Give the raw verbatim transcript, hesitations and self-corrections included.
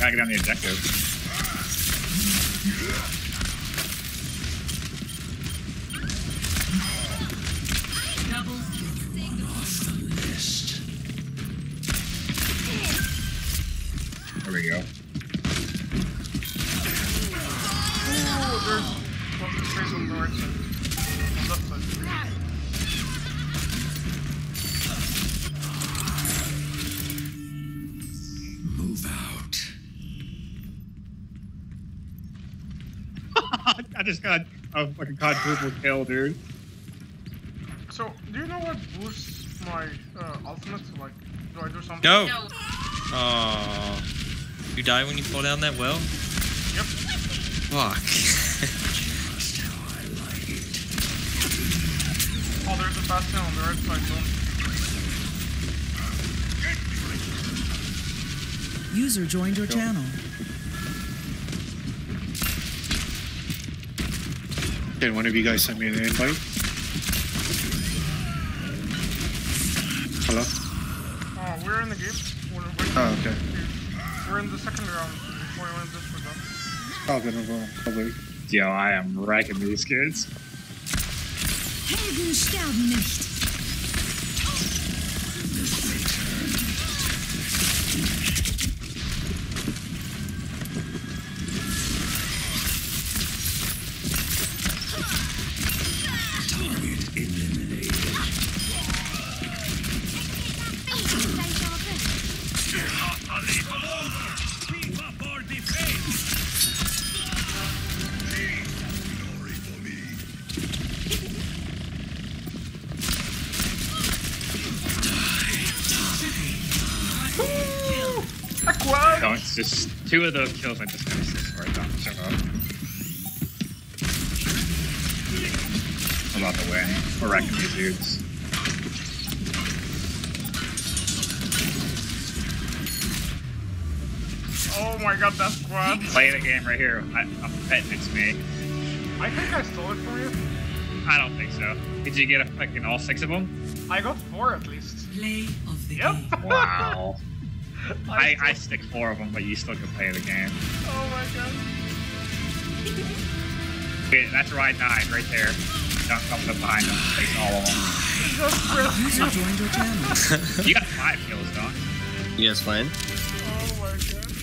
Gotta get on the objective. There we go. Oh, there's concentration on the right side. Left side. Move out. I just got a fucking quadruple kill, dude. So, do you know what boosts my uh, ultimate? Like, do I do something? No. No. Oh. You die when you fall down that well? Yep. Fuck. Oh, there's a bastion on the right side. Don't. User joined your channel. Can one of you guys send me an invite? Hello? Oh, we're in the game. We're waiting. Oh, okay. We're in the second round before we went this for them. Oh, then I'll go. I'll wait. Yo, I am wrecking these kids. Helden sterben nicht. No, it's just two of those kills I just missed this right now. Shut up. I'm about to win. We're wrecking these dudes. Oh my god, that squad. Play the game right here. I, I'm betting it's me. I think I stole it from you. I don't think so. Did you get a fucking all six of them? I got four at least. Play of the Yep. game. Wow. I, I still- stick four of them, but you still can play the game. Oh my god. Okay, that's where I died, right there. Don't come from behind them. Face all of them. Just press User you. joined your channel. You got five kills, Don. You guys fine? Oh my god.